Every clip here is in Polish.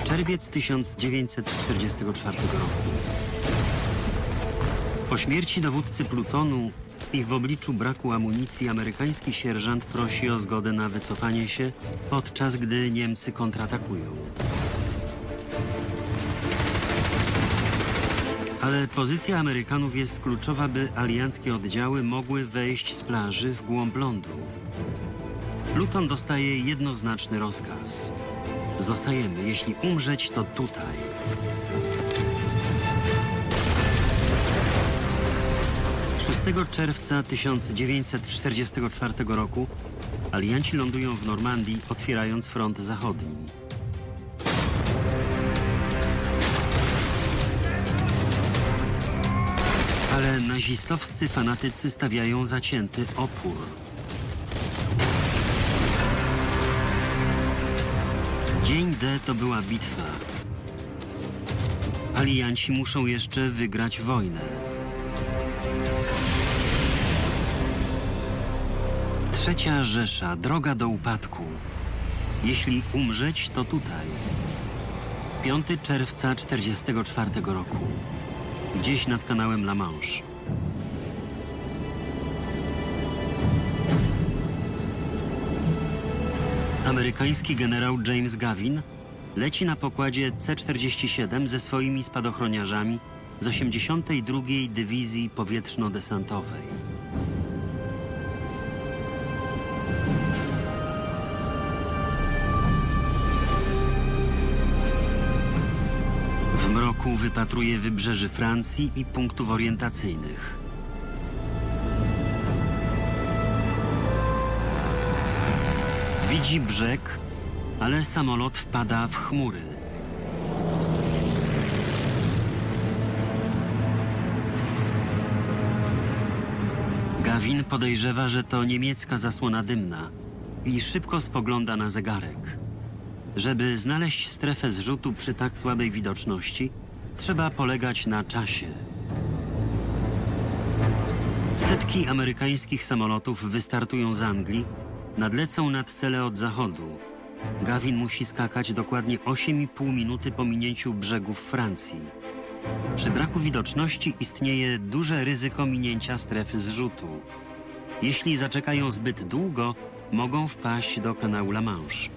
Czerwiec 1944 roku. Po śmierci dowódcy plutonu i w obliczu braku amunicji amerykański sierżant prosi o zgodę na wycofanie się, podczas gdy Niemcy kontratakują. Ale pozycja Amerykanów jest kluczowa, by alianckie oddziały mogły wejść z plaży w głąb lądu. Pluton dostaje jednoznaczny rozkaz. Zostajemy, jeśli umrzeć, to tutaj. Czerwca 1944 roku alianci lądują w Normandii, otwierając front zachodni. Ale nazistowscy fanatycy stawiają zacięty opór. Dzień D to była bitwa. Alianci muszą jeszcze wygrać wojnę. Trzecia Rzesza, droga do upadku. Jeśli umrzeć, to tutaj. 5 czerwca 1944 roku. Gdzieś nad kanałem La Manche. Amerykański generał James Gavin leci na pokładzie C-47 ze swoimi spadochroniarzami z 82. Dywizji Powietrzno-Desantowej. W mroku wypatruje wybrzeży Francji i punktów orientacyjnych. Widzi brzeg, ale samolot wpada w chmury. Gavin podejrzewa, że to niemiecka zasłona dymna i szybko spogląda na zegarek. Żeby znaleźć strefę zrzutu przy tak słabej widoczności, trzeba polegać na czasie. Setki amerykańskich samolotów wystartują z Anglii, nadlecą nad cele od zachodu. Gavin musi skakać dokładnie 8,5 minuty po minięciu brzegów Francji. Przy braku widoczności istnieje duże ryzyko minięcia strefy zrzutu. Jeśli zaczekają zbyt długo, mogą wpaść do kanału La Manche.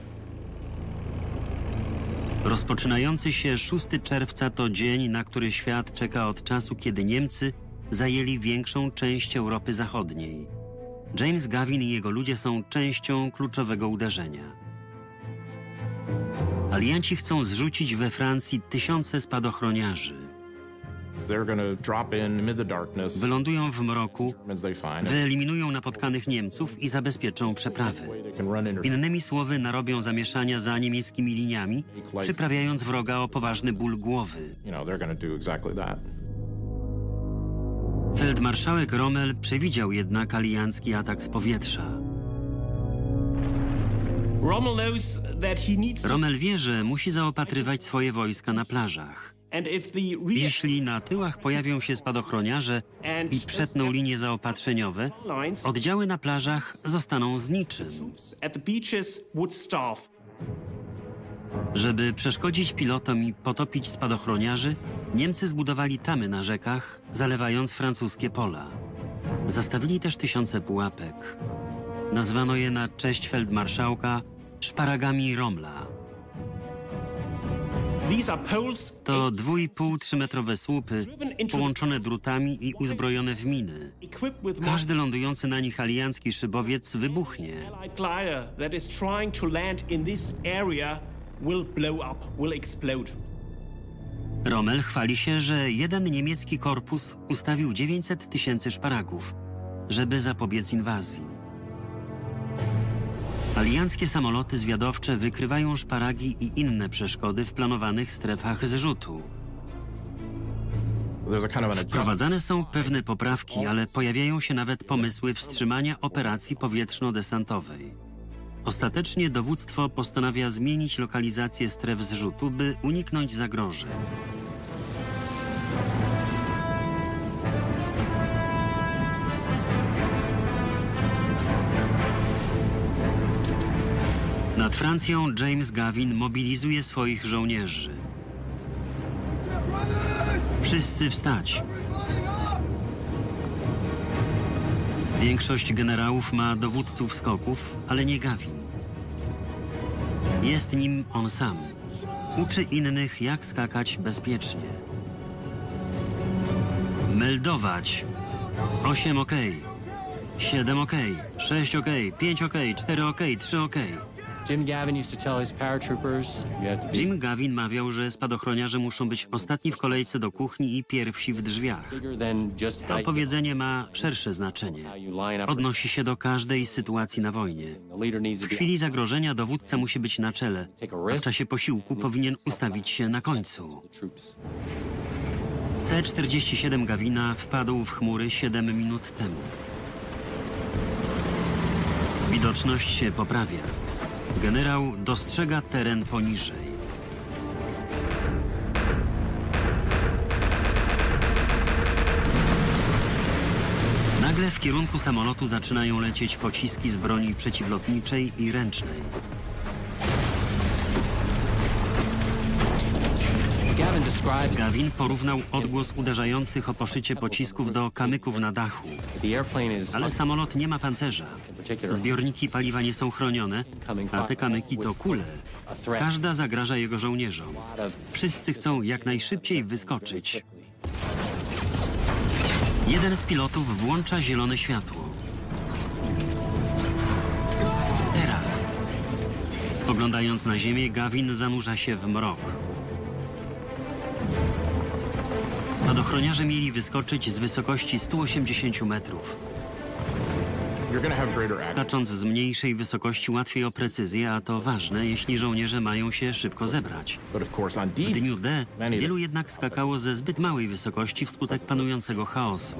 Rozpoczynający się 6 czerwca to dzień, na który świat czeka od czasu, kiedy Niemcy zajęli większą część Europy Zachodniej. James Gavin i jego ludzie są częścią kluczowego uderzenia. Alianci chcą zrzucić we Francji tysiące spadochroniarzy. Wylądują w mroku, wyeliminują napotkanych Niemców i zabezpieczą przeprawy. Innymi słowy, narobią zamieszania za niemieckimi liniami, przyprawiając wroga o poważny ból głowy. Feldmarszałek Rommel przewidział jednak aliancki atak z powietrza. Rommel wie, że musi zaopatrywać swoje wojska na plażach. Jeśli na tyłach pojawią się spadochroniarze i przetną linie zaopatrzeniowe, oddziały na plażach zostaną z niczym. Żeby przeszkodzić pilotom i potopić spadochroniarzy, Niemcy zbudowali tamy na rzekach, zalewając francuskie pola. Zastawili też tysiące pułapek. Nazwano je na cześć feldmarszałka szparagami Rommela. To 2,5–3-metrowe słupy, połączone drutami i uzbrojone w miny. Każdy lądujący na nich aliancki szybowiec wybuchnie. Rommel chwali się, że jeden niemiecki korpus ustawił 900 000 szparagów, żeby zapobiec inwazji. Alianckie samoloty zwiadowcze wykrywają szparagi i inne przeszkody w planowanych strefach zrzutu. Wprowadzane są pewne poprawki, ale pojawiają się nawet pomysły wstrzymania operacji powietrzno-desantowej. Ostatecznie dowództwo postanawia zmienić lokalizację stref zrzutu, by uniknąć zagrożeń. Nad Francją James Gavin mobilizuje swoich żołnierzy. Wszyscy wstać! Większość generałów ma dowódców skoków, ale nie Gavin. Jest nim on sam. Uczy innych, jak skakać bezpiecznie. Meldować. 8 OK. 7 OK. 6 OK. 5 OK. 4 OK. 3 OK. Jim Gavin mawiał, że spadochroniarze muszą być ostatni w kolejce do kuchni i pierwsi w drzwiach. To powiedzenie ma szersze znaczenie. Odnosi się do każdej sytuacji na wojnie. W chwili zagrożenia dowódca musi być na czele, a w czasie posiłku powinien ustawić się na końcu. C-47 Gavina wpadł w chmury 7 minut temu. Widoczność się poprawia. Generał dostrzega teren poniżej. Nagle w kierunku samolotu zaczynają lecieć pociski z broni przeciwlotniczej i ręcznej. Gavin porównał odgłos uderzających o poszycie pocisków do kamyków na dachu. Ale samolot nie ma pancerza. Zbiorniki paliwa nie są chronione, a te kamyki to kule. Każda zagraża jego żołnierzom. Wszyscy chcą jak najszybciej wyskoczyć. Jeden z pilotów włącza zielone światło. Teraz. Spoglądając na ziemię, Gavin zanurza się w mrok. Spadochroniarze mieli wyskoczyć z wysokości 180 metrów. Skacząc z mniejszej wysokości łatwiej o precyzję, a to ważne, jeśli żołnierze mają się szybko zebrać. W dniu D wielu jednak skakało ze zbyt małej wysokości wskutek panującego chaosu.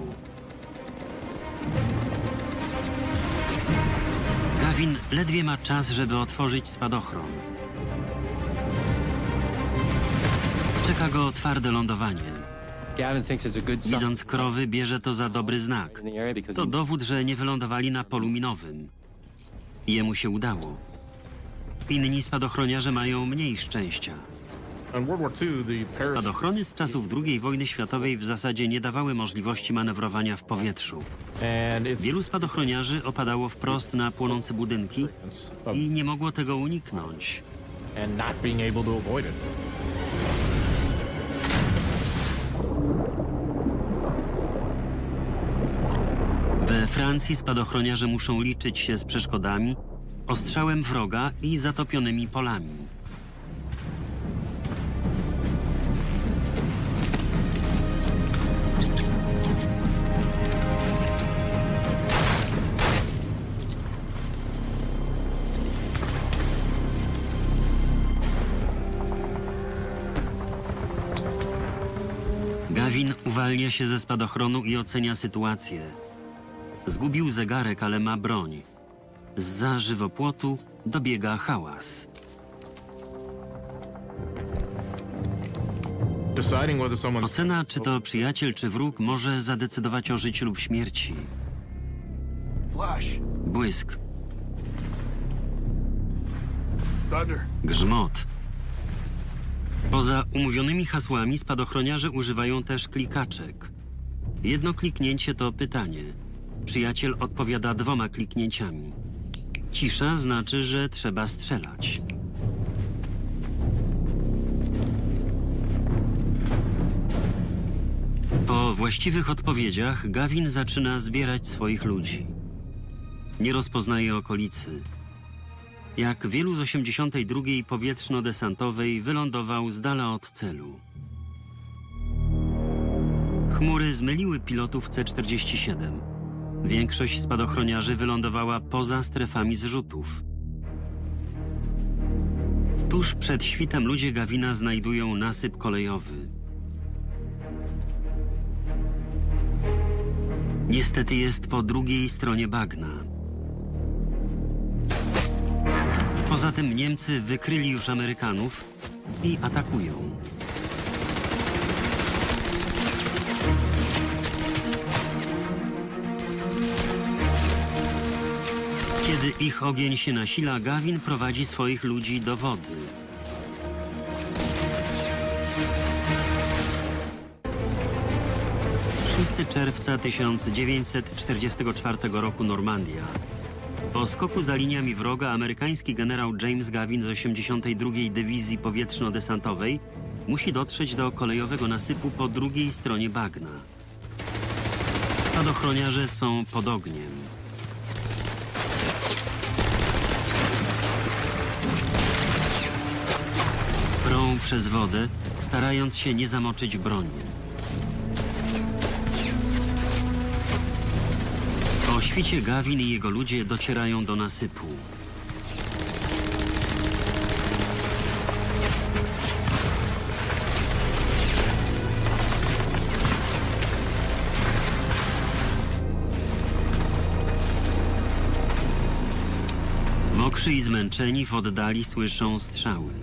Gavin ledwie ma czas, żeby otworzyć spadochron. Czeka go twarde lądowanie. Widząc krowy, bierze to za dobry znak. To dowód, że nie wylądowali na polu minowym. Jemu się udało. Inni spadochroniarze mają mniej szczęścia. Spadochrony z czasów II wojny światowej w zasadzie nie dawały możliwości manewrowania w powietrzu. Wielu spadochroniarzy opadało wprost na płonące budynki i nie mogło tego uniknąć. We Francji spadochroniarze muszą liczyć się z przeszkodami, ostrzałem wroga i zatopionymi polami. Gavin uwalnia się ze spadochronu i ocenia sytuację. Zgubił zegarek, ale ma broń. Zza żywopłotu dobiega hałas. Ocena, czy to przyjaciel, czy wróg, może zadecydować o życiu lub śmierci. Błysk. Grzmot. Poza umówionymi hasłami spadochroniarze używają też klikaczek. Jedno kliknięcie to pytanie. Przyjaciel odpowiada 2 kliknięciami. Cisza znaczy, że trzeba strzelać. Po właściwych odpowiedziach Gavin zaczyna zbierać swoich ludzi. Nie rozpoznaje okolicy. Jak wielu z 82. powietrzno-desantowej wylądował z dala od celu. Chmury zmyliły pilotów C-47. Większość spadochroniarzy wylądowała poza strefami zrzutów. Tuż przed świtem ludzie Gavina znajdują nasyp kolejowy. Niestety jest po drugiej stronie bagna. Poza tym Niemcy wykryli już Amerykanów i atakują. Kiedy ich ogień się nasila, Gavin prowadzi swoich ludzi do wody. Czerwca 1944 roku Normandia. Po skoku za liniami wroga amerykański generał James Gavin z 82. Dywizji Powietrzno-Desantowej musi dotrzeć do kolejowego nasypu po drugiej stronie bagna. Spadochroniarze są pod ogniem. Prą przez wodę, starając się nie zamoczyć broni. O świcie Gavin i jego ludzie docierają do nasypu. Mokrzy i zmęczeni w oddali słyszą strzały.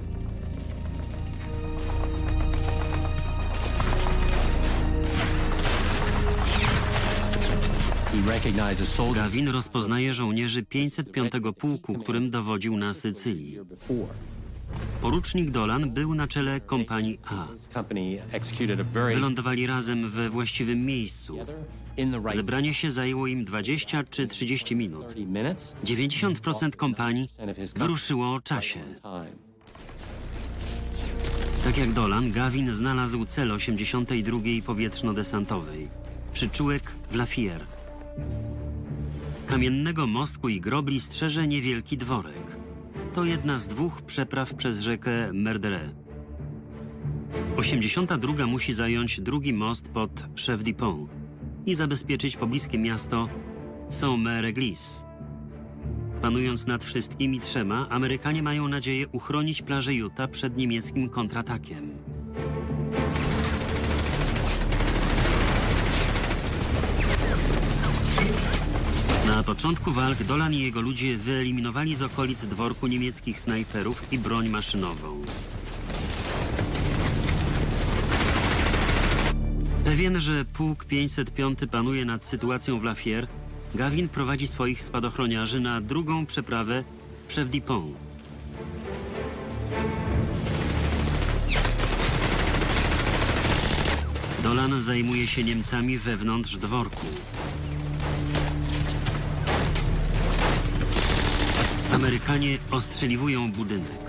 Gavin rozpoznaje żołnierzy 505 pułku, którym dowodził na Sycylii. Porucznik Dolan był na czele kompanii A. Wylądowali razem we właściwym miejscu. Zebranie się zajęło im 20 czy 30 minut. 90% kompanii wyruszyło o czasie. Tak jak Dolan, Gavin znalazł cel 82. Powietrzno-Desantowej. Przyczółek w Lafayette. Kamiennego mostku i grobli strzeże niewielki dworek. To jedna z dwóch przepraw przez rzekę Merdere. 82. musi zająć drugi most pod Chef d'Ypont i zabezpieczyć pobliskie miasto Saint-Mère-Église. Panując nad wszystkimi trzema, Amerykanie mają nadzieję uchronić plażę Utah przed niemieckim kontratakiem. Na początku walk Dolan i jego ludzie wyeliminowali z okolic dworku niemieckich snajperów i broń maszynową. Pewien, że pułk 505 panuje nad sytuacją w Lafayette, Gavin prowadzi swoich spadochroniarzy na drugą przeprawę w Chef d'Ypont. Dolan zajmuje się Niemcami wewnątrz dworku. Amerykanie ostrzeliwują budynek.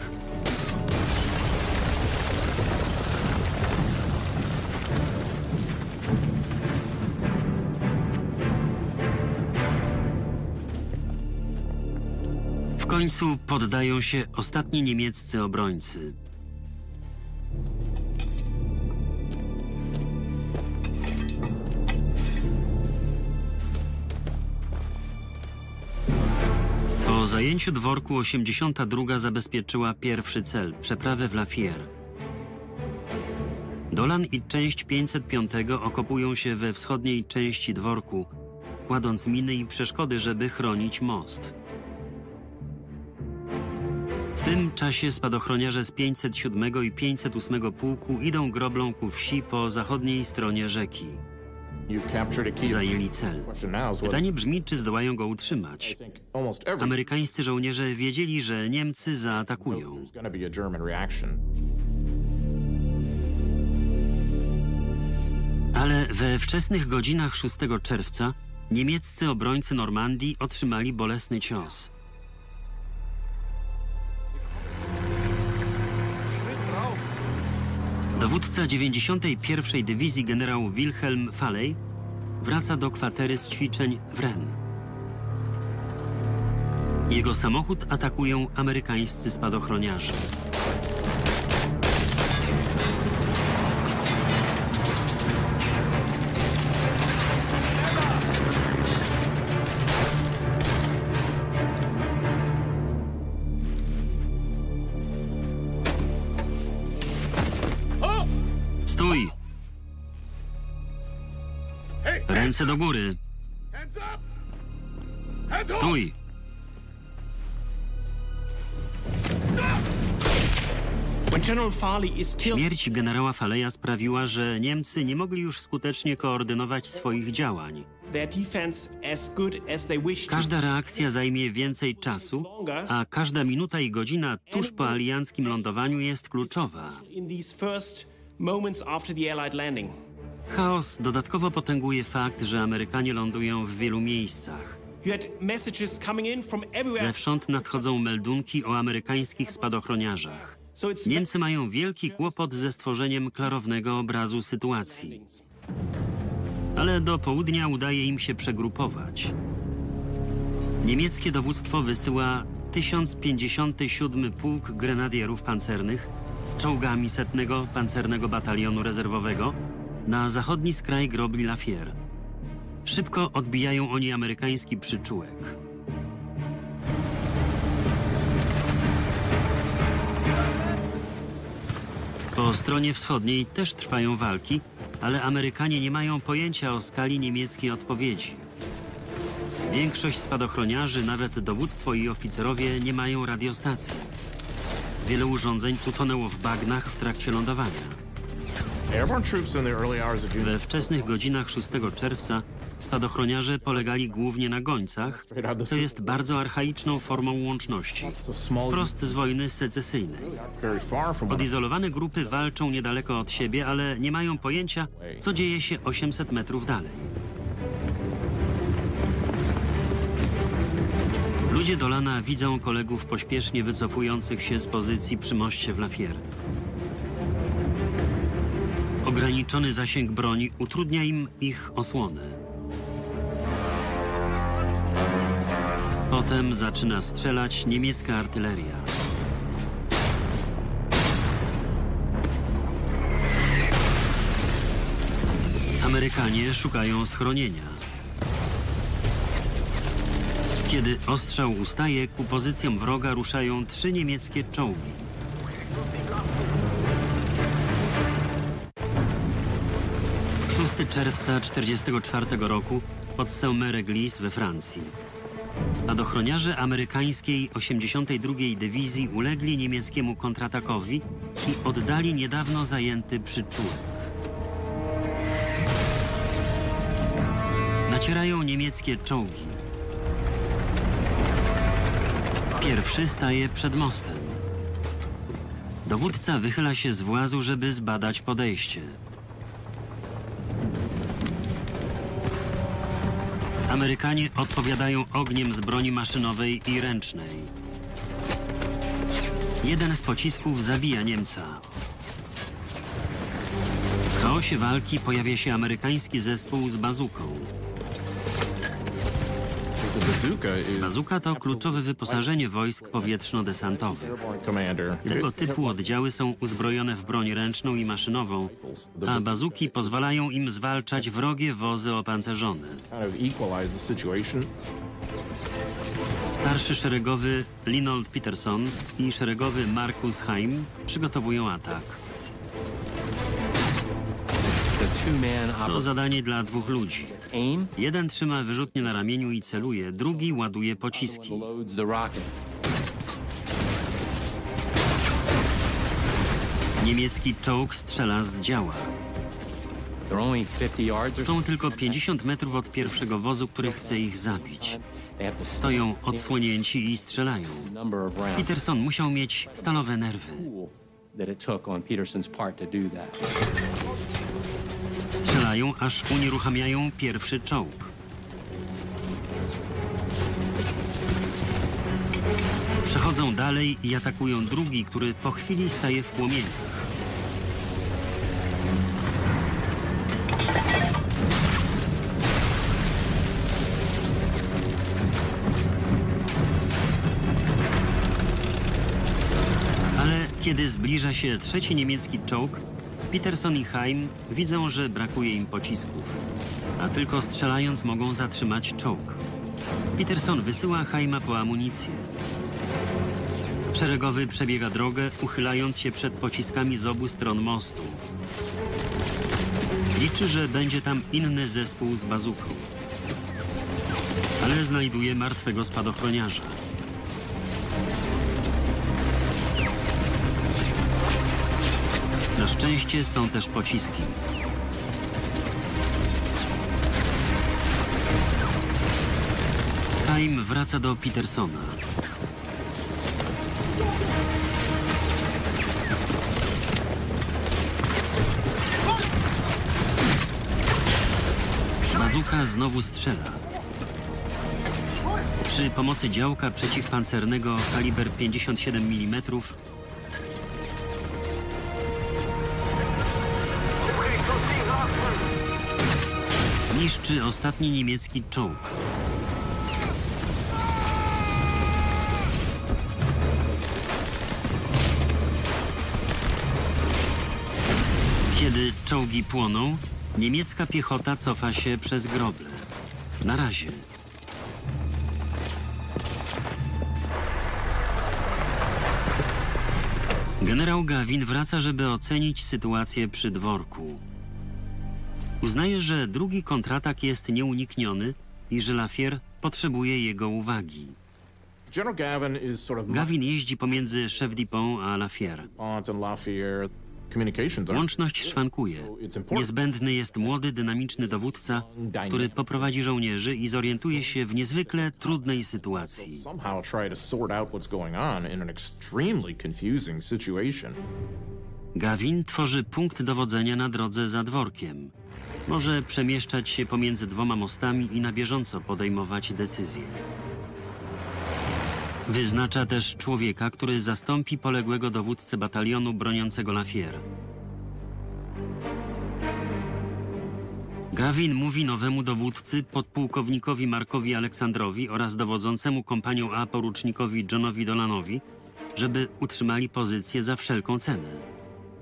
W końcu poddają się ostatni niemieccy obrońcy. Po zajęciu dworku 82. zabezpieczyła pierwszy cel – przeprawę w Lafayette. Dolan i część 505. okopują się we wschodniej części dworku, kładąc miny i przeszkody, żeby chronić most. W tym czasie spadochroniarze z 507. i 508. pułku idą groblą ku wsi po zachodniej stronie rzeki. Zajęli cel. Pytanie brzmi, czy zdołają go utrzymać. Amerykańscy żołnierze wiedzieli, że Niemcy zaatakują. Ale we wczesnych godzinach 6 czerwca niemieccy obrońcy Normandii otrzymali bolesny cios. Dowódca 91. Dywizji generał Wilhelm Faley wraca do kwatery z ćwiczeń w Rennes. Jego samochód atakują amerykańscy spadochroniarze. Stój! Ręce do góry! Stój! Śmierć generała Faleya sprawiła, że Niemcy nie mogli już skutecznie koordynować swoich działań. Każda reakcja zajmie więcej czasu, a każda minuta i godzina tuż po alianckim lądowaniu jest kluczowa. Chaos dodatkowo potęguje fakt, że Amerykanie lądują w wielu miejscach. Zewsząd nadchodzą meldunki o amerykańskich spadochroniarzach. Niemcy mają wielki kłopot ze stworzeniem klarownego obrazu sytuacji. Ale do południa udaje im się przegrupować. Niemieckie dowództwo wysyła 1057 Pułk Grenadierów Pancernych z czołgami 100. Pancernego Batalionu Rezerwowego na zachodni skraj Grobli Lafier. Szybko odbijają oni amerykański przyczółek. Po stronie wschodniej też trwają walki, ale Amerykanie nie mają pojęcia o skali niemieckiej odpowiedzi. Większość spadochroniarzy, nawet dowództwo i oficerowie nie mają radiostacji. Wiele urządzeń utonęło w bagnach w trakcie lądowania. We wczesnych godzinach 6 czerwca spadochroniarze polegali głównie na gońcach, co jest bardzo archaiczną formą łączności, wprost z wojny secesyjnej. Odizolowane grupy walczą niedaleko od siebie, ale nie mają pojęcia, co dzieje się 800 metrów dalej. Ludzie Dolana widzą kolegów pośpiesznie wycofujących się z pozycji przy moście w Lafier. Ograniczony zasięg broni utrudnia im ich osłonę. Potem zaczyna strzelać niemiecka artyleria. Amerykanie szukają schronienia. Kiedy ostrzał ustaje, ku pozycjom wroga ruszają 3 niemieckie czołgi. Czerwca 1944 roku pod Saint-Mère-Église we Francji. Spadochroniarze amerykańskiej 82. Dywizji ulegli niemieckiemu kontratakowi i oddali niedawno zajęty przyczółek. Nacierają niemieckie czołgi. Pierwszy staje przed mostem. Dowódca wychyla się z włazu, żeby zbadać podejście. Amerykanie odpowiadają ogniem z broni maszynowej i ręcznej. Jeden z pocisków zabija Niemca. W chaosie walki pojawia się amerykański zespół z bazuką. Bazuka to kluczowe wyposażenie wojsk powietrzno-desantowych. Tego typu oddziały są uzbrojone w broń ręczną i maszynową, a bazuki pozwalają im zwalczać wrogie wozy opancerzone. Starszy szeregowy Linold Peterson i szeregowy Markus Heim przygotowują atak. To zadanie dla 2 ludzi. Jeden trzyma wyrzutnię na ramieniu i celuje, drugi ładuje pociski. Niemiecki czołg strzela z działa. Są tylko 50 metrów od pierwszego wozu, który chce ich zabić. Stoją odsłonięci i strzelają. Peterson musiał mieć stalowe nerwy. Strzelają, aż unieruchamiają pierwszy czołg. Przechodzą dalej i atakują drugi, który po chwili staje w płomieniach. Ale kiedy zbliża się trzeci niemiecki czołg, Peterson i Heim widzą, że brakuje im pocisków, a tylko strzelając mogą zatrzymać czołg. Peterson wysyła Heima po amunicję. Szeregowy przebiega drogę, uchylając się przed pociskami z obu stron mostu. Liczy, że będzie tam inny zespół z bazuką. Ale znajduje martwego spadochroniarza. Na szczęście są też pociski. Haim wraca do Petersona. Bazuka znowu strzela. Przy pomocy działka przeciwpancernego kaliber 57 mm niszczy ostatni niemiecki czołg. Kiedy czołgi płoną, niemiecka piechota cofa się przez groble. Na razie. Generał Gavin wraca, żeby ocenić sytuację przy dworku. Uznaje, że drugi kontratak jest nieunikniony i że Lafayette potrzebuje jego uwagi. Gavin jeździ pomiędzy Chef Dupont a Lafayette. Łączność szwankuje. Niezbędny jest młody, dynamiczny dowódca, który poprowadzi żołnierzy i zorientuje się w niezwykle trudnej sytuacji. Gavin tworzy punkt dowodzenia na drodze za dworkiem. Może przemieszczać się pomiędzy dwoma mostami i na bieżąco podejmować decyzje. Wyznacza też człowieka, który zastąpi poległego dowódcę batalionu broniącego Lafayette. Gavin mówi nowemu dowódcy, podpułkownikowi Markowi Aleksandrowi oraz dowodzącemu kompanią A porucznikowi Johnowi Dolanowi, żeby utrzymali pozycję za wszelką cenę.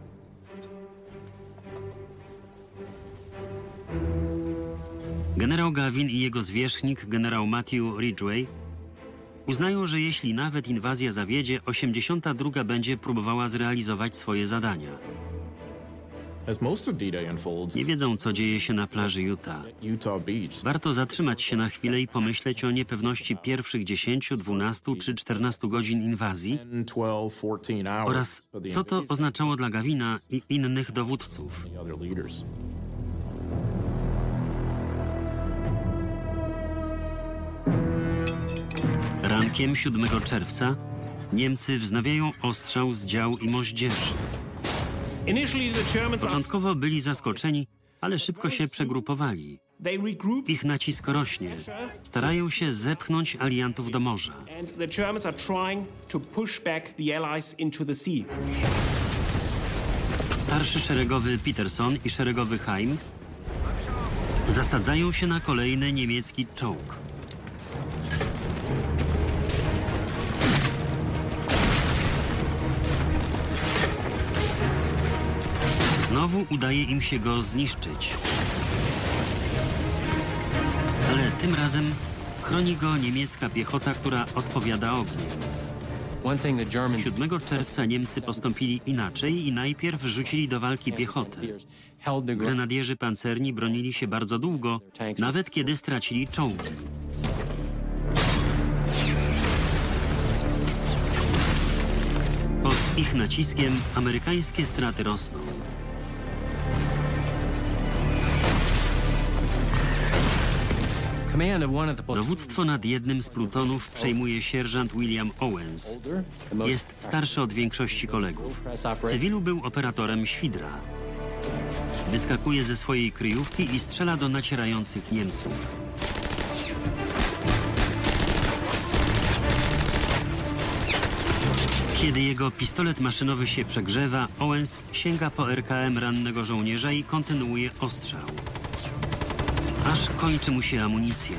Generał Gavin i jego zwierzchnik, generał Matthew Ridgway, uznają, że jeśli nawet inwazja zawiedzie, 82. będzie próbowała zrealizować swoje zadania. Nie wiedzą, co dzieje się na plaży Utah. Warto zatrzymać się na chwilę i pomyśleć o niepewności pierwszych 10, 12 czy 14 godzin inwazji oraz co to oznaczało dla Gavina i innych dowódców. Rankiem 7 czerwca Niemcy wznawiają ostrzał z dział i moździerzy. Początkowo byli zaskoczeni, ale szybko się przegrupowali. Ich nacisk rośnie. Starają się zepchnąć aliantów do morza. Starszy szeregowy Peterson i szeregowy Haim zasadzają się na kolejny niemiecki czołg. Znowu udaje im się go zniszczyć. Ale tym razem chroni go niemiecka piechota, która odpowiada ogniem. 7 czerwca Niemcy postąpili inaczej i najpierw rzucili do walki piechotę. Grenadierzy pancerni bronili się bardzo długo, nawet kiedy stracili czołgi. Pod ich naciskiem amerykańskie straty rosną. Dowództwo nad jednym z plutonów przejmuje sierżant William Owens. Jest starszy od większości kolegów. W cywilu był operatorem świdra. Wyskakuje ze swojej kryjówki i strzela do nacierających Niemców. Kiedy jego pistolet maszynowy się przegrzewa, Owens sięga po RKM rannego żołnierza i kontynuuje ostrzał. Aż kończy mu się amunicja.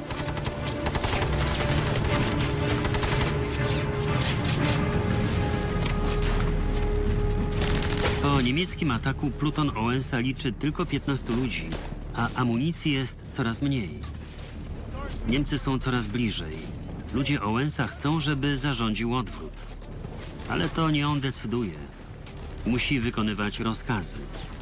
Po niemieckim ataku pluton Owensa liczy tylko 15 ludzi, a amunicji jest coraz mniej. Niemcy są coraz bliżej. Ludzie Owensa chcą, żeby zarządził odwrót. Ale to nie on decyduje. Musi wykonywać rozkazy.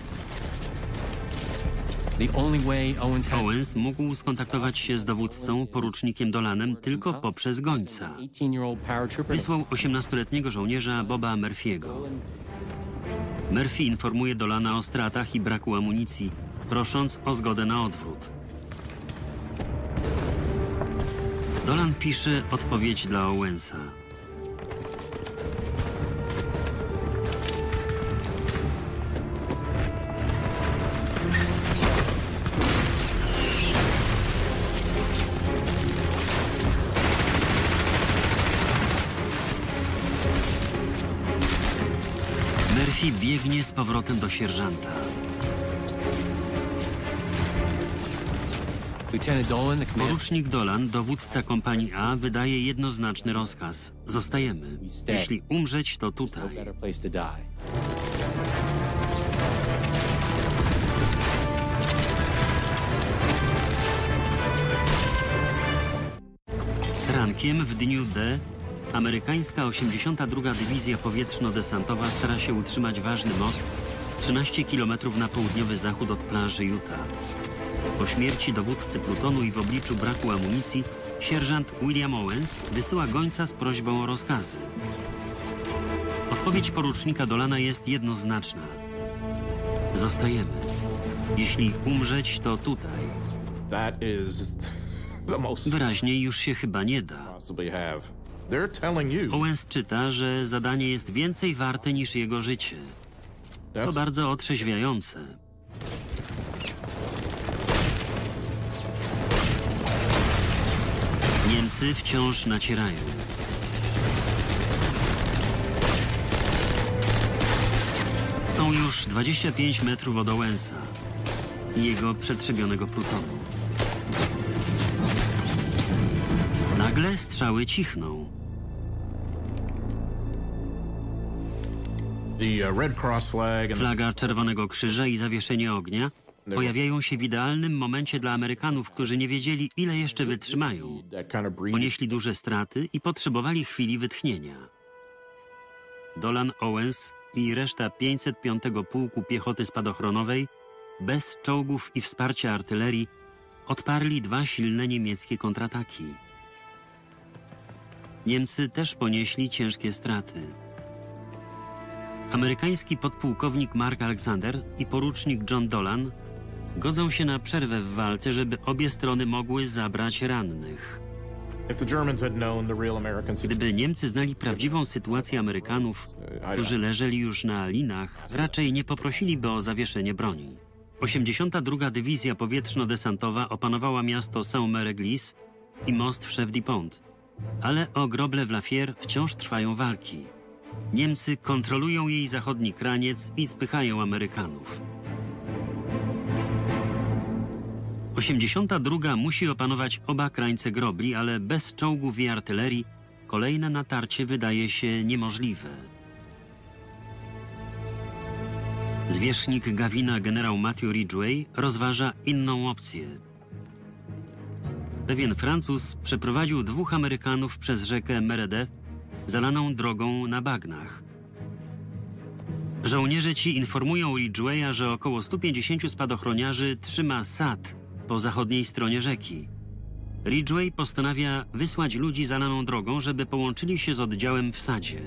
Owens mógł skontaktować się z dowódcą, porucznikiem Dolanem, tylko poprzez gońca. Wysłał 18-letniego żołnierza Boba Murphy'ego. Murphy informuje Dolana o stratach i braku amunicji, prosząc o zgodę na odwrót. Dolan pisze odpowiedź dla Owensa. Murphy biegnie z powrotem do sierżanta. Porucznik Dolan, dowódca kompanii A, wydaje jednoznaczny rozkaz. Zostajemy. Jeśli umrzeć, to tutaj. Rankiem w dniu D amerykańska 82. Dywizja Powietrzno-Desantowa stara się utrzymać ważny most 13 km na południowy zachód od plaży Utah. Po śmierci dowódcy plutonu i w obliczu braku amunicji, sierżant William Owens wysyła gońca z prośbą o rozkazy. Odpowiedź porucznika Dolana jest jednoznaczna. Zostajemy. Jeśli umrzeć, to tutaj. Wyraźniej już się chyba nie da. Owens czyta, że zadanie jest więcej warte niż jego życie. To bardzo otrzeźwiające. Niemcy wciąż nacierają. Są już 25 metrów od Owensa i jego przetrzebionego plutonu. Nagle strzały cichną. Flaga Czerwonego Krzyża i zawieszenie ognia pojawiają się w idealnym momencie dla Amerykanów, którzy nie wiedzieli, ile jeszcze wytrzymają. Ponieśli duże straty i potrzebowali chwili wytchnienia. Dolan, Owens i reszta 505. Pułku Piechoty Spadochronowej bez czołgów i wsparcia artylerii odparli 2 silne niemieckie kontrataki. Niemcy też ponieśli ciężkie straty. Amerykański podpułkownik Mark Alexander i porucznik John Dolan godzą się na przerwę w walce, żeby obie strony mogły zabrać rannych. Gdyby Niemcy znali prawdziwą sytuację Amerykanów, którzy leżeli już na linach, raczej nie poprosiliby o zawieszenie broni. 82. Dywizja Powietrzno-Desantowa opanowała miasto Saint-Omer-Église i most w Chef-Dupont, ale o Groble w Lafière wciąż trwają walki. Niemcy kontrolują jej zachodni kraniec i spychają Amerykanów. 82. musi opanować oba krańce Grobli, ale bez czołgów i artylerii kolejne natarcie wydaje się niemożliwe. Zwierzchnik Gavina generał Matthew Ridgway rozważa inną opcję. Pewien Francuz przeprowadził 2 Amerykanów przez rzekę Meredith, zalaną drogą na bagnach. Żołnierze ci informują Ridgwaya, że około 150 spadochroniarzy trzyma sad po zachodniej stronie rzeki. Ridgway postanawia wysłać ludzi zalaną drogą, żeby połączyli się z oddziałem w sadzie.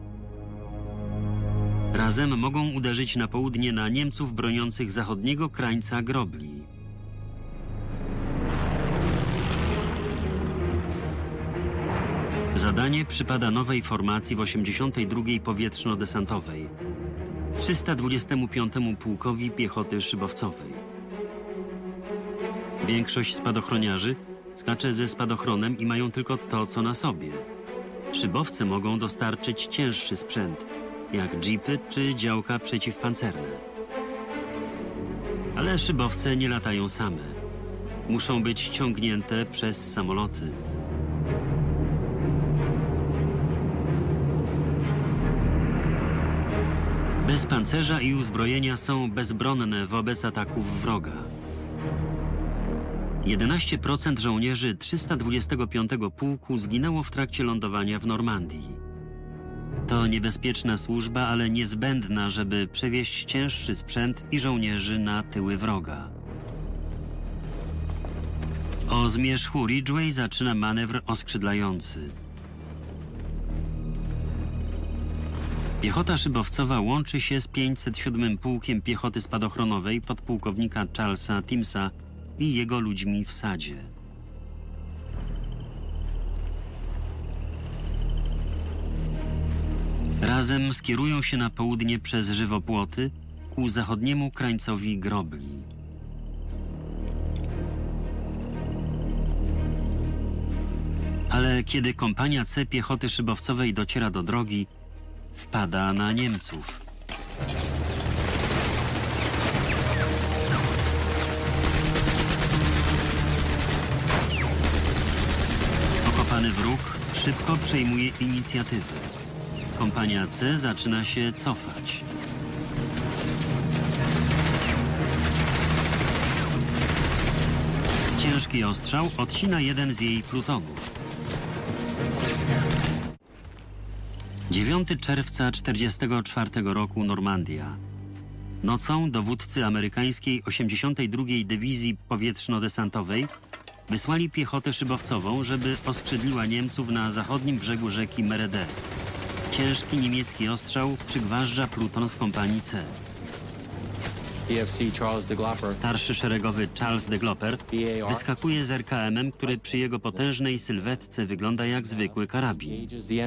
Razem mogą uderzyć na południe na Niemców broniących zachodniego krańca Grobli. Zadanie przypada nowej formacji w 82. Powietrzno-Desantowej, 325. Pułkowi Piechoty Szybowcowej. Większość spadochroniarzy skacze ze spadochronem i mają tylko to, co na sobie. Szybowce mogą dostarczyć cięższy sprzęt, jak dżipy czy działka przeciwpancerne. Ale szybowce nie latają same. Muszą być ciągnięte przez samoloty. Bez pancerza i uzbrojenia są bezbronne wobec ataków wroga. 11% żołnierzy 325. Pułku zginęło w trakcie lądowania w Normandii. To niebezpieczna służba, ale niezbędna, żeby przewieźć cięższy sprzęt i żołnierzy na tyły wroga. O zmierzchu Ridgway zaczyna manewr oskrzydlający. Piechota szybowcowa łączy się z 507. Pułkiem Piechoty Spadochronowej podpułkownika Charlesa Timsa i jego ludźmi w sadzie. Razem skierują się na południe przez żywopłoty ku zachodniemu krańcowi Grobli. Ale kiedy kompania C piechoty szybowcowej dociera do drogi, wpada na Niemców. Okopany wróg szybko przejmuje inicjatywę. Kompania C zaczyna się cofać. Ciężki ostrzał odcina jeden z jej plutonów. 9 czerwca 1944 roku Normandia. Nocą dowódcy amerykańskiej 82. Dywizji Powietrzno-Desantowej wysłali piechotę szybowcową, żeby oskrzydliła Niemców na zachodnim brzegu rzeki Meredith. Ciężki niemiecki ostrzał przygważdża pluton z kompanii C. Starszy szeregowy Charles de Glopper wyskakuje z RKM-em, który przy jego potężnej sylwetce wygląda jak zwykły karabin.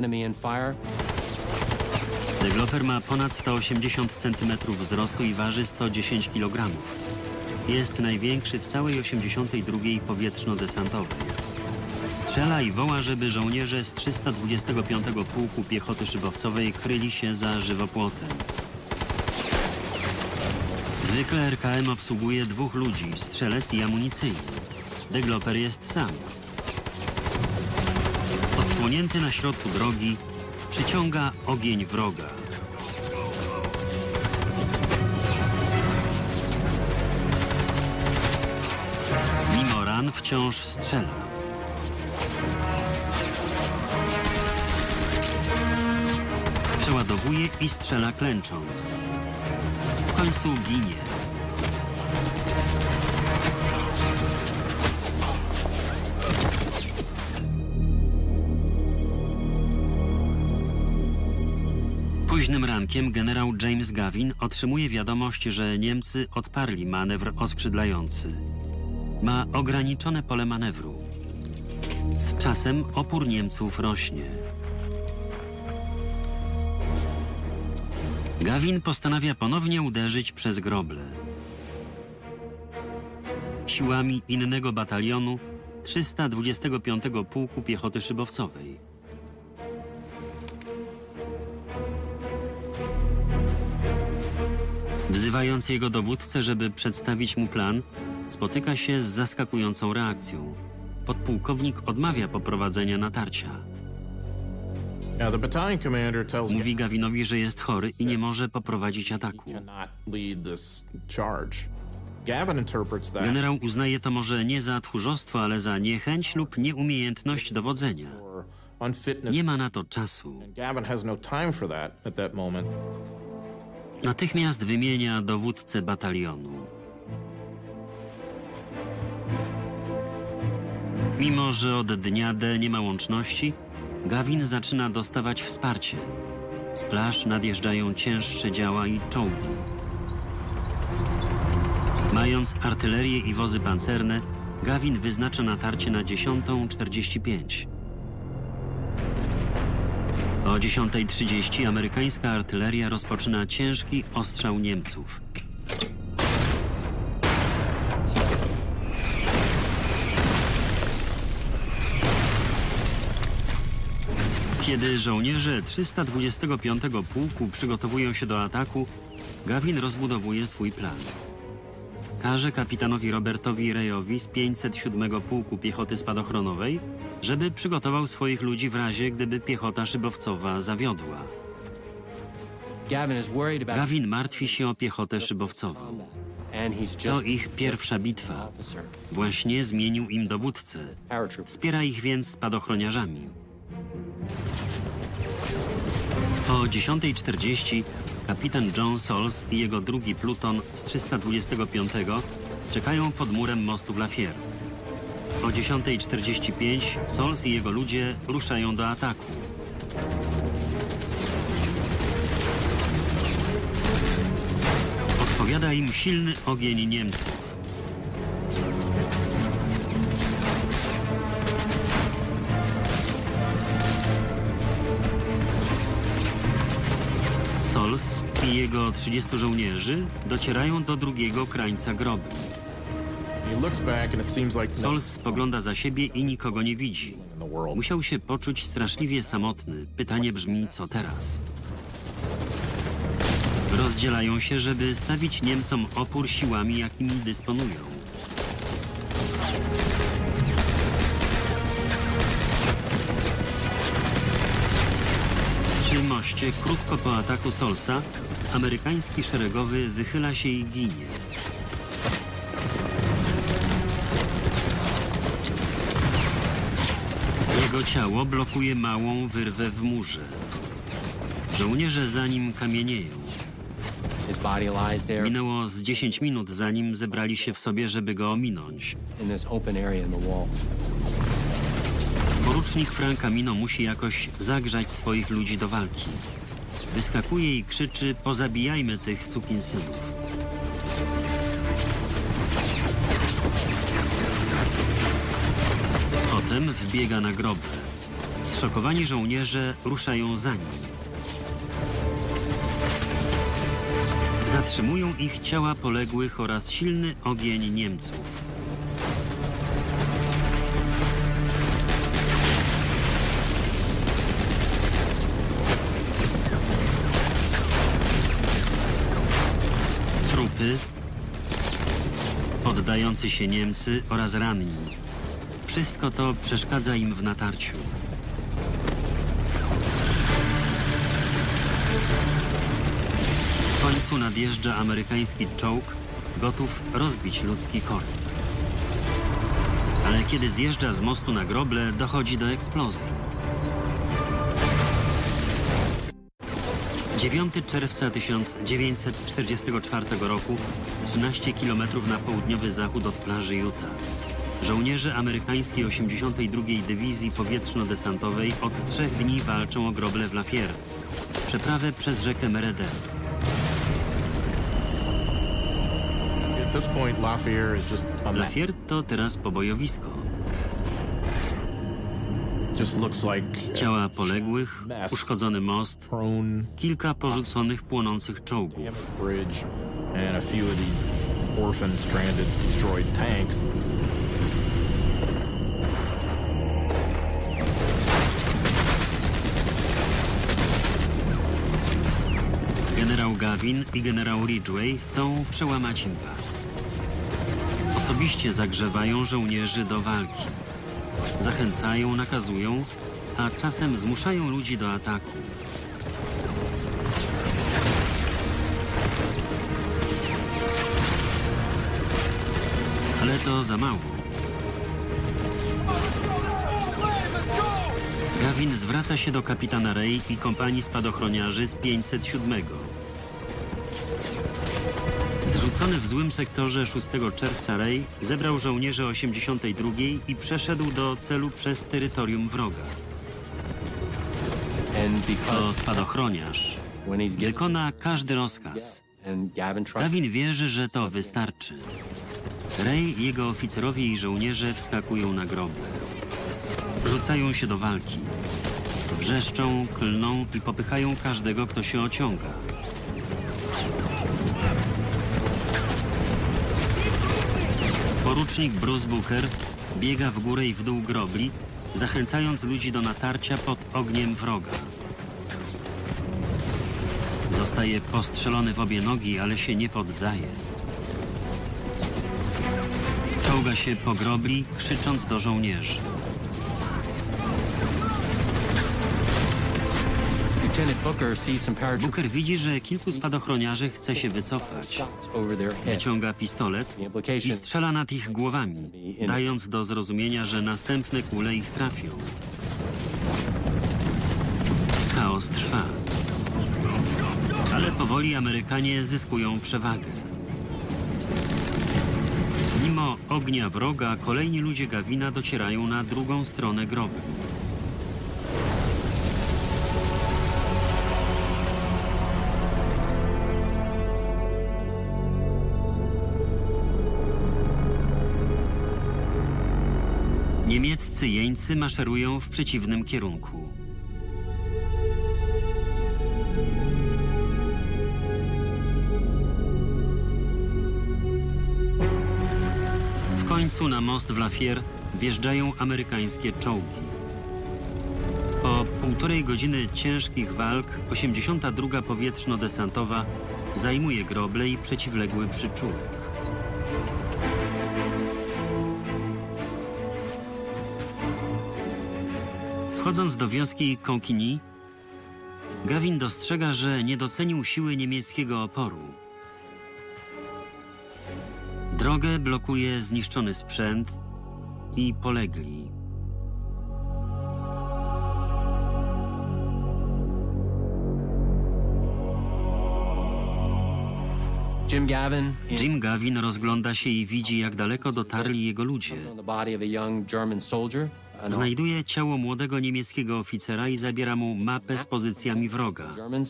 De Glopper ma ponad 180 cm wzrostu i waży 110 kg. Jest największy w całej 82. powietrzno-desantowej. Strzela i woła, żeby żołnierze z 325. Pułku Piechoty Szybowcowej kryli się za żywopłotem. Zwykle RKM obsługuje 2 ludzi, strzelec i amunicyjny. De Glopper jest sam. Odsłonięty na środku drogi, przyciąga ogień wroga. Mimo ran wciąż strzela. Przeładowuje i strzela klęcząc. W końcu ginie. Późnym rankiem generał James Gavin otrzymuje wiadomość, że Niemcy odparli manewr oskrzydlający. Ma ograniczone pole manewru. Z czasem opór Niemców rośnie. Gavin postanawia ponownie uderzyć przez Groble. Siłami innego batalionu 325. Pułku Piechoty Szybowcowej. Wzywając jego dowódcę, żeby przedstawić mu plan, spotyka się z zaskakującą reakcją. Podpułkownik odmawia poprowadzenia natarcia. Mówi Gavinowi, że jest chory i nie może poprowadzić ataku. Generał uznaje to może nie za tchórzostwo, ale za niechęć lub nieumiejętność dowodzenia. Nie ma na to czasu. Natychmiast wymienia dowódcę batalionu. Mimo że od dnia D nie ma łączności, Gavin zaczyna dostawać wsparcie. Z plaż nadjeżdżają cięższe działa i czołgi. Mając artylerię i wozy pancerne, Gavin wyznacza natarcie na 10:45. O 10:30 amerykańska artyleria rozpoczyna ciężki ostrzał Niemców. Kiedy żołnierze 325. Pułku przygotowują się do ataku, Gavin rozbudowuje swój plan. Każe kapitanowi Robertowi Rayowi z 507. Pułku Piechoty Spadochronowej, żeby przygotował swoich ludzi w razie, gdyby piechota szybowcowa zawiodła. Gavin martwi się o piechotę szybowcową. To ich pierwsza bitwa. Właśnie zmienił im dowódcę. Wspiera ich więc spadochroniarzami. O 10:40 kapitan John Soles i jego drugi pluton z 325 czekają pod murem mostu w Lafier. O 10:45 Soles i jego ludzie ruszają do ataku. Odpowiada im silny ogień Niemców. i jego 30 żołnierzy docierają do drugiego krańca grobu. Sols spogląda za siebie i nikogo nie widzi. Musiał się poczuć straszliwie samotny. Pytanie brzmi, co teraz? Rozdzielają się, żeby stawić Niemcom opór siłami, jakimi dysponują. Przy moście, krótko po ataku Solsa, amerykański szeregowy wychyla się i ginie. Jego ciało blokuje małą wyrwę w murze. Żołnierze za nim kamienieją. Minęło z 10 minut, zanim zebrali się w sobie, żeby go ominąć. Porucznik Frank Camino musi jakoś zagrzać swoich ludzi do walki. Wyskakuje i krzyczy: pozabijajmy tych sukinsynów. Potem wbiega na grobę. Zszokowani żołnierze ruszają za nim. Zatrzymują ich ciała poległych oraz silny ogień Niemców. Trupy, poddający się Niemcy oraz ranni. Wszystko to przeszkadza im w natarciu. W końcu nadjeżdża amerykański czołg, gotów rozbić ludzki korek. Ale kiedy zjeżdża z mostu na groble, dochodzi do eksplozji. 9 czerwca 1944 roku, 13 km na południowy zachód od plaży Utah. Żołnierze amerykańskiej 82. Dywizji Powietrzno-Desantowej od 3 dni walczą o groble w Lafayette, przeprawę przez rzekę Meredith. Lafayette to teraz pobojowisko. Ciała poległych, uszkodzony most, kilka porzuconych płonących czołgów. Generał Gavin i generał Ridgway chcą przełamać impas. Osobiście zagrzewają żołnierzy do walki. Zachęcają, nakazują, a czasem zmuszają ludzi do ataku. Ale to za mało. Gavin zwraca się do kapitana Ray i kompanii spadochroniarzy z 507. Zrzucony w złym sektorze 6 czerwca Ray zebrał żołnierzy 82. i przeszedł do celu przez terytorium wroga. To spadochroniarz wykona każdy rozkaz. Gavin wierzy, że to wystarczy. Ray, jego oficerowie i żołnierze wskakują na groble. Rzucają się do walki. Wrzeszczą, klną i popychają każdego, kto się ociąga. Porucznik Bruce Booker biega w górę i w dół grobli, zachęcając ludzi do natarcia pod ogniem wroga. Zostaje postrzelony w obie nogi, ale się nie poddaje. Czołga się po grobli, krzycząc do żołnierzy. Booker widzi, że kilku spadochroniarzy chce się wycofać. Wyciąga pistolet i strzela nad ich głowami, dając do zrozumienia, że następne kule ich trafią. Chaos trwa. Ale powoli Amerykanie zyskują przewagę. Mimo ognia wroga, kolejni ludzie Gavina docierają na drugą stronę grobu. Niemieccy jeńcy maszerują w przeciwnym kierunku. końcu na most w Lafayette wjeżdżają amerykańskie czołgi. Po 1,5 godziny ciężkich walk 82. powietrzno-desantowa zajmuje Groble i przeciwległy przyczółek. Wchodząc do wioski Konkini, Gavin dostrzega, że nie docenił siły niemieckiego oporu. Drogę blokuje zniszczony sprzęt i polegli. Jim Gavin rozgląda się i widzi, jak daleko dotarli jego ludzie. Znajduje ciało młodego niemieckiego oficera i zabiera mu mapę z pozycjami wroga.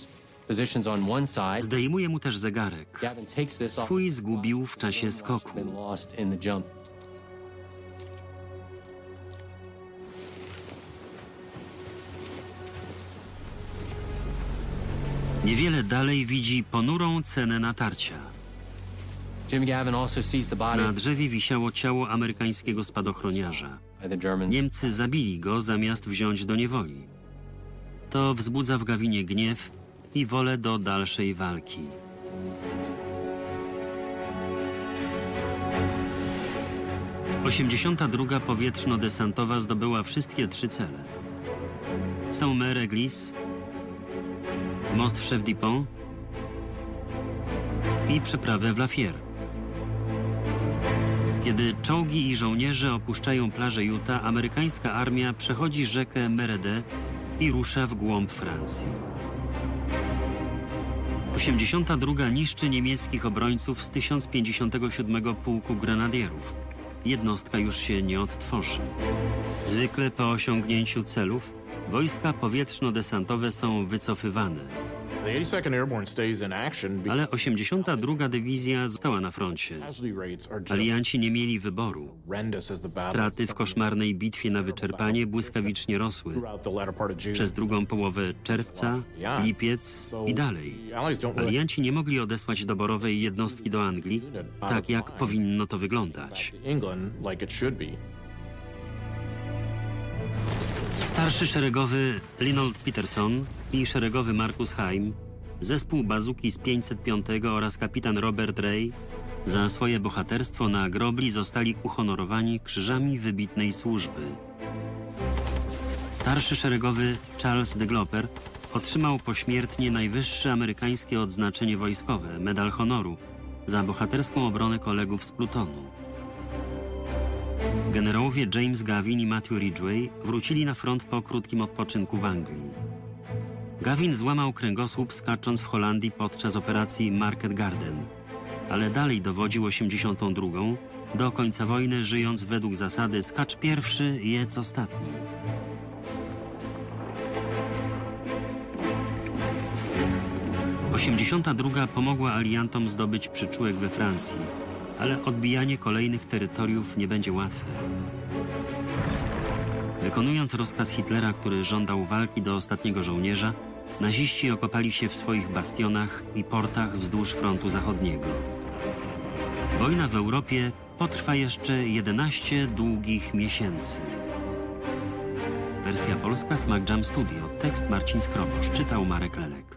Zdejmuje mu też zegarek. Swój zgubił w czasie skoku. Niewiele dalej widzi ponurą cenę natarcia. Na drzewie wisiało ciało amerykańskiego spadochroniarza. Niemcy zabili go, zamiast wziąć do niewoli. To wzbudza w Gavinie gniew i wolę do dalszej walki. –82. powietrzno-desantowa zdobyła wszystkie 3 cele. Saint-Omer-Église, most w Chef-Dupont i przeprawę w Lafayette. Kiedy czołgi i żołnierze opuszczają plażę Utah, amerykańska armia przechodzi rzekę Meredith i rusza w głąb Francji. 82. niszczy niemieckich obrońców z 1057. Pułku Grenadierów. Jednostka już się nie odtworzy. Zwykle po osiągnięciu celów wojska powietrzno-desantowe są wycofywane. Ale 82. dywizja została na froncie. Alianci nie mieli wyboru. Straty w koszmarnej bitwie na wyczerpanie błyskawicznie rosły. Przez drugą połowę czerwca, lipiec i dalej. Alianci nie mogli odesłać doborowej jednostki do Anglii, tak jak powinno to wyglądać. Starszy szeregowy Linold Peterson i szeregowy Marcus Haim, zespół bazuki z 505 oraz kapitan Robert Ray za swoje bohaterstwo na Grobli zostali uhonorowani krzyżami wybitnej służby. Starszy szeregowy Charles de Gloper otrzymał pośmiertnie najwyższe amerykańskie odznaczenie wojskowe, Medal Honoru, za bohaterską obronę kolegów z plutonu. Generałowie James Gavin i Matthew Ridgway wrócili na front po krótkim odpoczynku w Anglii. Gavin złamał kręgosłup skacząc w Holandii podczas operacji Market Garden, ale dalej dowodził 82. do końca wojny, żyjąc według zasady skacz pierwszy, jedz ostatni. –82. pomogła aliantom zdobyć przyczółek we Francji, ale odbijanie kolejnych terytoriów nie będzie łatwe. Wykonując rozkaz Hitlera, który żądał walki do ostatniego żołnierza, naziści okopali się w swoich bastionach i portach wzdłuż frontu zachodniego. Wojna w Europie potrwa jeszcze 11 długich miesięcy. Wersja polska Smack Jam Studio. Tekst Marcin Skrobosz. Czytał Marek Lelek.